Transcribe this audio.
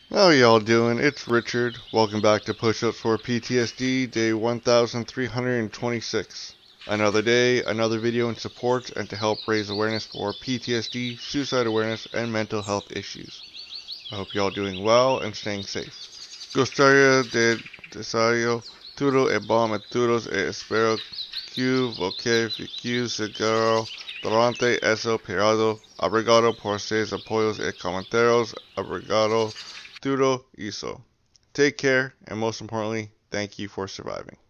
How y'all doing? It's Richard. Welcome back to Push-Ups for PTSD, day 1326. Another day, another video in support and to help raise awareness for PTSD, suicide awareness, and mental health issues. I hope y'all doing well and staying safe. Gostaria de desejar tudo e bom a todos e espero que você fique seguro durante esse período. Obrigado por seus apoios e comentários. Obrigado tudo isso. Take care, and most importantly, thank you for surviving.